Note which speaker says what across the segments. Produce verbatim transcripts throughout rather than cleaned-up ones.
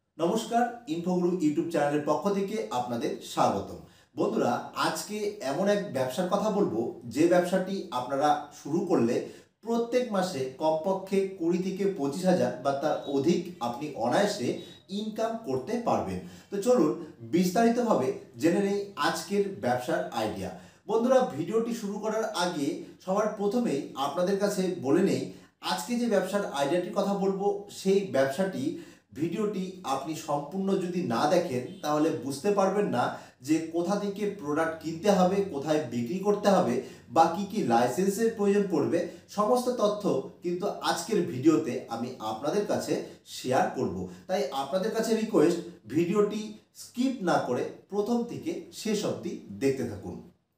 Speaker 1: নমস্কার, ইনফোগুরু ইউটিউব চ্যানেলের পক্ষ থেকে আপনাদের স্বাগতম। বন্ধুরা, আজকে এমন এক ব্যবসার কথা বলবো যে ব্যবসাটি আপনারা শুরু করলে প্রত্যেক মাসে কমপক্ষে কুড়ি থেকে পঁচিশ হাজার বা তার অধিক আপনি অনায়াসে ইনকাম করতে পারবেন। তো চলুন বিস্তারিতভাবে জেনে নেই আজকের ব্যবসার আইডিয়া। বন্ধুরা, ভিডিওটি শুরু করার আগে সবার প্রথমেই আপনাদের কাছে বলে নেই, আজকে যে ব্যবসার আইডিয়াটির কথা বলবো সেই ব্যবসাটি ভিডিওটি আপনি সম্পূর্ণ যদি না দেখেন তাহলে বুঝতে পারবেন না যে কোথা থেকে প্রোডাক্ট কিনতে হবে, কোথায় বিক্রি করতে হবে বা কী কী লাইসেন্সের প্রয়োজন পড়বে। সমস্ত তথ্য কিন্তু আজকের ভিডিওতে আমি আপনাদের কাছে শেয়ার করব। তাই আপনাদের কাছে রিকোয়েস্ট, ভিডিওটি স্কিপ না করে প্রথম থেকে শেষ অবধি দেখতে থাকুন।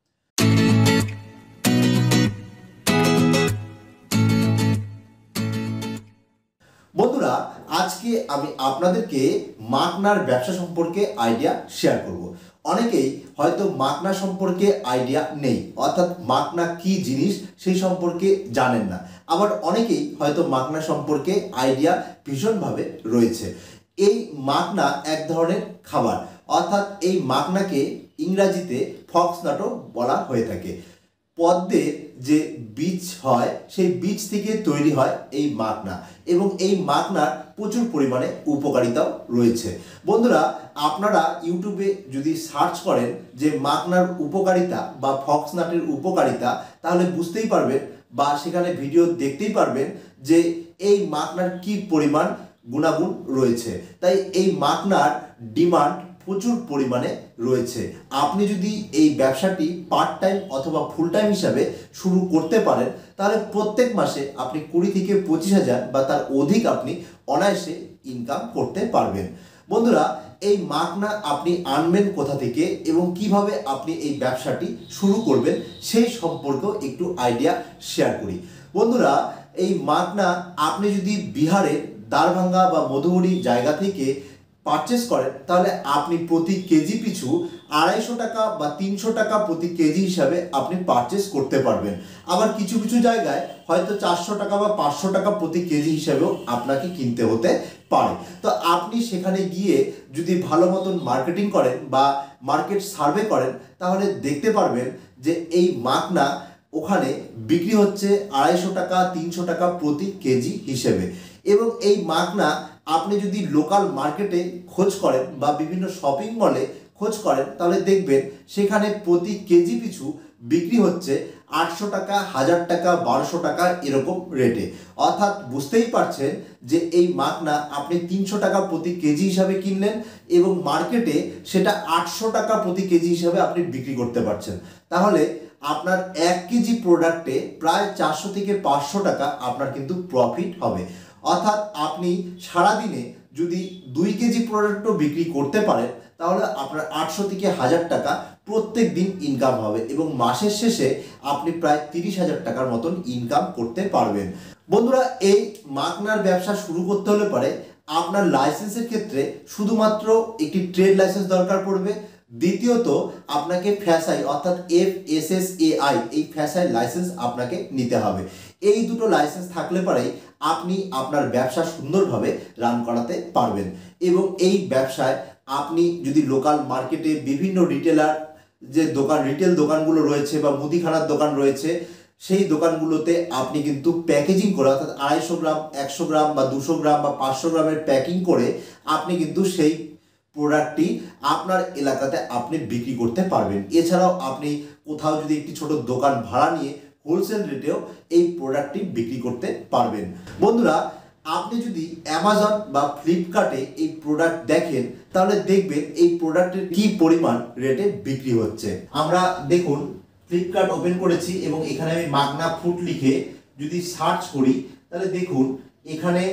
Speaker 1: বন্ধুরা, আজকে আমি আপনাদেরকে মাকনার ব্যবসা সম্পর্কে আইডিয়া শেয়ার করব। অনেকেই হয়তো মাকনা সম্পর্কে আইডিয়া নেই, অর্থাৎ মাকনা কি জিনিস সেই সম্পর্কে জানেন না। আবার অনেকেই হয়তো মাকনা সম্পর্কে আইডিয়া ভীষণভাবে রয়েছে। এই মাকনা এক ধরনের খাবার, অর্থাৎ এই মাকনাকে ইংরাজিতে ফক্সনাটও বলা হয়ে থাকে। পদ্মের যে বীজ হয় সেই বীজ থেকে তৈরি হয় এই মাকনা, এবং এই মাকনার প্রচুর পরিমাণে উপকারিতাও রয়েছে। বন্ধুরা, আপনারা ইউটিউবে যদি সার্চ করেন যে মাকনার উপকারিতা বা ফক্সনাটের উপকারিতা, তাহলে বুঝতেই পারবেন বা সেখানে ভিডিও দেখতেই পারবেন যে এই মাকনার কি পরিমাণ গুণাগুণ রয়েছে। তাই এই মাকনার ডিমান্ড প্রচুর পরিমাণে রয়েছে। আপনি যদি এই ব্যবসাটি পার্ট টাইম অথবা ফুল টাইম হিসাবে শুরু করতে পারেন তাহলে প্রত্যেক মাসে আপনি কুড়ি থেকে পঁচিশ হাজার বা তার অধিক আপনি অনায়াসে ইনকাম করতে পারবেন। বন্ধুরা, এই মাকনা আপনি আনবেন কোথা থেকে এবং কিভাবে আপনি এই ব্যবসাটি শুরু করবেন সেই সম্পর্কেও একটু আইডিয়া শেয়ার করি। বন্ধুরা, এই মাকনা আপনি যদি বিহারের দারভাঙ্গা বা মধুবনী জায়গা থেকে পারচেস করেন তাহলে আপনি প্রতি কেজি পিছু আড়াইশো টাকা বা তিনশো টাকা প্রতি কেজি হিসাবে আপনি পারচেস করতে পারবেন। আবার কিছু কিছু জায়গায় হয়তো চারশো টাকা বা পাঁচশো টাকা প্রতি কেজি হিসাবেও আপনাকে কিনতে হতে পারে। তো আপনি সেখানে গিয়ে যদি ভালো মতন মার্কেটিং করেন বা মার্কেট সার্ভে করেন তাহলে দেখতে পারবেন যে এই মাকনা ওখানে বিক্রি হচ্ছে আড়াইশো টাকা তিনশো টাকা প্রতি কেজি হিসেবে। এবং এই মাকনা আপনি যদি লোকাল মার্কেটে খোঁজ করেন বা বিভিন্ন শপিং মলে খোঁজ করেন তাহলে দেখবেন সেখানে প্রতি কেজি পিছু বিক্রি হচ্ছে আটশো টাকা, হাজার টাকা, বারোশো টাকা এরকম রেটে। অর্থাৎ বুঝতেই পারছেন যে এই মাকনা আপনি তিনশো টাকা প্রতি কেজি হিসাবে কিনলেন এবং মার্কেটে সেটা আটশো টাকা প্রতি কেজি হিসাবে আপনি বিক্রি করতে পারছেন। তাহলে আপনার এক কেজি প্রোডাক্টে প্রায় চারশো থেকে পাঁচশো টাকা আপনার কিন্তু প্রফিট হবে। অর্থাৎ আপনি সারাদিনে যদি দুই কেজি প্রোডাক্টও বিক্রি করতে পারেন তাহলে আপনার আটশো থেকে হাজার টাকা প্রত্যেক দিন ইনকাম হবে এবং মাসের শেষে আপনি প্রায় তিরিশ হাজার টাকার মতন ইনকাম করতে পারবেন। বন্ধুরা, এই মাকনার ব্যবসা শুরু করতে হলে পারে আপনার লাইসেন্সের ক্ষেত্রে শুধুমাত্র একটি ট্রেড লাইসেন্স দরকার পড়বে। দ্বিতীয়ত আপনাকে ফ্যাসাই অর্থাৎ F S S A I এই ফ্যাসাই লাইসেন্স আপনাকে নিতে হবে। এই দুটো লাইসেন্স থাকলে পরেই আপনি আপনার ব্যবসা সুন্দরভাবে রান করাতে পারবেন। এবং এই ব্যবসায় আপনি যদি লোকাল মার্কেটে বিভিন্ন রিটেলার যে দোকান রিটেল দোকানগুলো রয়েছে বা মুদিখানার দোকান রয়েছে সেই দোকানগুলোতে আপনি কিন্তু প্যাকেজিং করে অর্থাৎ আড়াইশো গ্রাম, একশো গ্রাম বা দুশো গ্রাম বা পাঁচশো গ্রামের প্যাকিং করে আপনি কিন্তু সেই প্রোডাক্টটি আপনার এলাকাতে আপনি বিক্রি করতে পারবেন। এছাড়াও আপনি কোথাও যদি একটি ছোট দোকান ভাড়া নিয়ে হোলসেল রেটেও এই প্রোডাক্টটি বিক্রি করতে পারবেন। বন্ধুরা, আপনি যদি অ্যামাজন বা ফ্লিপকার্টে এই প্রোডাক্ট দেখেন তাহলে দেখবেন এই প্রোডাক্টের কি পরিমাণ রেটে বিক্রি হচ্ছে। আমরা দেখুন ফ্লিপকার্ট ওপেন করেছি এবং এখানে আমি মাকনা ফুড লিখে যদি সার্চ করি তাহলে দেখুন এখানে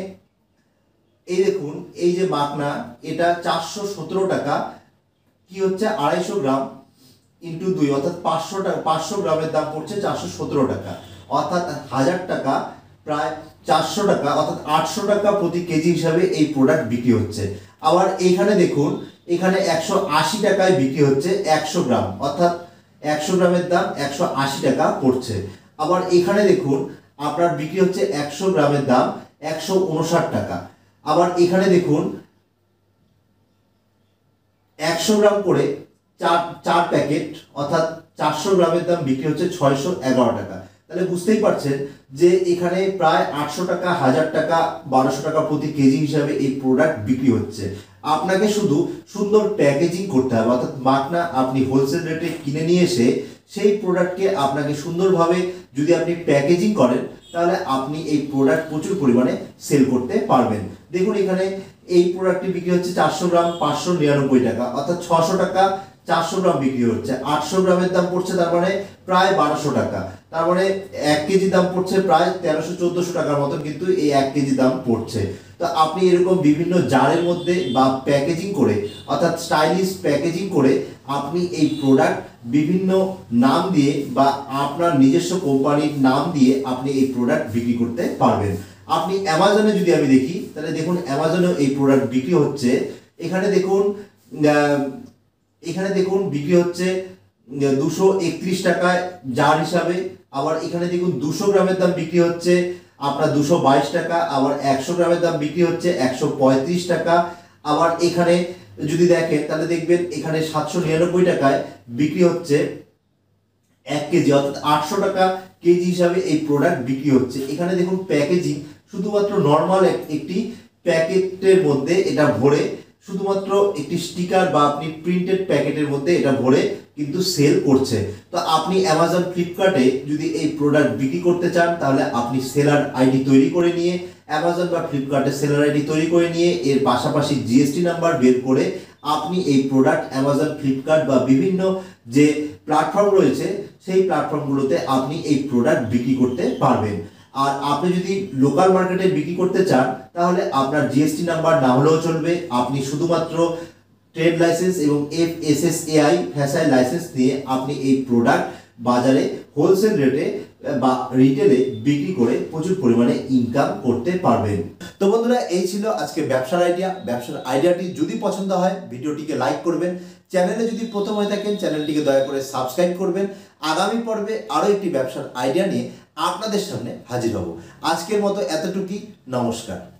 Speaker 1: এই দেখুন এই যে মাকনা এটা চারশো সতেরো টাকা, কি হচ্ছে আড়াইশো গ্রাম ইন্টু দুই অর্থাৎ পাঁচশো টাকা, পাঁচশো গ্রামের দাম পড়ছে চারশো সতেরো টাকা, অর্থাৎ হাজার টাকা প্রায় চারশো টাকা অর্থাৎ আটশো টাকা প্রতি কেজি হিসাবে এই প্রোডাক্ট বিক্রি হচ্ছে। আবার এইখানে দেখুন এখানে একশো আশি টাকায় বিক্রি হচ্ছে একশো গ্রাম, অর্থাৎ একশো গ্রামের দাম একশো আশি টাকা পড়ছে। আবার এখানে দেখুন আপনার বিক্রি হচ্ছে একশো গ্রামের দাম একশো উনষাট টাকা। আবার এখানে দেখুন একশো গ্রাম করে চার চার প্যাকেট অর্থাৎ চারশো গ্রামের দাম বিক্রি হচ্ছে ছয়শো এগারো টাকা। তাহলে বুঝতেই পারছেন যে এখানে প্রায় আটশো টাকা, হাজার টাকা, বারোশো টাকা প্রতি কেজি হিসাবে এই প্রোডাক্ট বিক্রি হচ্ছে। আপনাকে শুধু সুন্দর প্যাকেজিং করতে হবে, অর্থাৎ মাখনা আপনি হোলসেল রেটে কিনে নিয়ে এসে সেই প্রোডাক্টকে আপনাকে সুন্দরভাবে যদি আপনি প্যাকেজিং করেন তাহলে আপনি এই প্রোডাক্ট প্রচুর পরিমাণে সেল করতে পারবেন। দেখুন এখানে এই প্রোডাক্টটি বিক্রি হচ্ছে চারশো গ্রাম পাঁচশো নিরানব্বই টাকা, অর্থাৎ ছশো টাকা চারশো গ্রাম বিক্রি হচ্ছে। আটশো গ্রামের দাম পড়ছে তার মানে প্রায় বারোশো টাকা, তার মানে এক কেজি দাম পড়ছে প্রায় তেরোশো চোদ্দশো টাকার মতন কিন্তু এই এক কেজি দাম পড়ছে। তো আপনি এরকম বিভিন্ন জারের মধ্যে বা প্যাকেজিং করে অর্থাৎ স্টাইলিশ প্যাকেজিং করে আপনি এই প্রোডাক্ট বিভিন্ন নাম দিয়ে বা আপনার নিজস্ব কোম্পানির নাম দিয়ে আপনি এই প্রোডাক্ট বিক্রি করতে পারবেন। আপনি অ্যামাজনে যদি আমি দেখি তাহলে দেখুন অ্যামাজনেও এই প্রোডাক্ট বিক্রি হচ্ছে। এখানে দেখুন এখানে দেখুন বিক্রি হচ্ছে দুশো একত্রিশ টাকায় জার হিসাবে। আবার এখানে দেখুন দুশো গ্রামের দাম বিক্রি হচ্ছে আপনার দুশো বাইশ টাকা, আবার একশো গ্রামের দাম বিক্রি হচ্ছে একশো পঁয়ত্রিশ টাকা। আবার এখানে যদি দেখেন তাহলে দেখবেন এখানে সাতশো নিরানব্বই টাকায় বিক্রি হচ্ছে এক কেজি, অর্থাৎ আটশো টাকা কেজি হিসাবে এই প্রোডাক্ট বিক্রি হচ্ছে। এখানে দেখুন প্যাকেজিং শুধুমাত্র নর্মাল একটি প্যাকেটের মধ্যে এটা ভরে, শুধুমাত্র একটি স্টিকার বা আপনি প্রিন্টেড প্যাকেটের মধ্যে এটা ভরে কিন্তু সেল করছে। তো আপনি অ্যামাজন ফ্লিপকার্টে যদি এই প্রোডাক্ট বিক্রি করতে চান তাহলে আপনি সেলার আইডি তৈরি করে নিয়ে অ্যামাজন বা ফ্লিপকার্টে সেলার আইডি তৈরি করে নিয়ে এর পাশাপাশি জিএসটি নাম্বার বের করে আপনি এই প্রোডাক্ট অ্যামাজন ফ্লিপকার্ট বা বিভিন্ন যে প্ল্যাটফর্ম রয়েছে সেই প্ল্যাটফর্মগুলোতে আপনি এই প্রোডাক্ট বিক্রি করতে পারবেন। আর আপনি যদি লোকাল মার্কেটে বিক্রি করতে চান তাহলে আপনার জিএসটি নাম্বার না হলেও চলবে, আপনি শুধুমাত্র ট্রেড লাইসেন্স এবং F S S A I FSSAI license নিয়ে আপনি এই প্রোডাক্ট বাজারে হোলসেল রেটে বা রিটেলে বিক্রি করে প্রচুর পরিমাণে ইনকাম করতে পারবেন। তো বন্ধুরা এই ছিল আজকে ব্যবসার আইডিয়া। ব্যবসার আইডিয়াটি যদি পছন্দ হয় ভিডিওটিকে লাইক করবেন, চ্যানেলে যদি প্রথম হয়ে থাকেন চ্যানেলটিকে দয়া করে সাবস্ক্রাইব করবেন। আগামী পর্বে আরও একটি ব্যবসার আইডিয়া নিয়ে আপনাদের সামনে হাজির হব। আজকের মতো এতটুকুই, নমস্কার।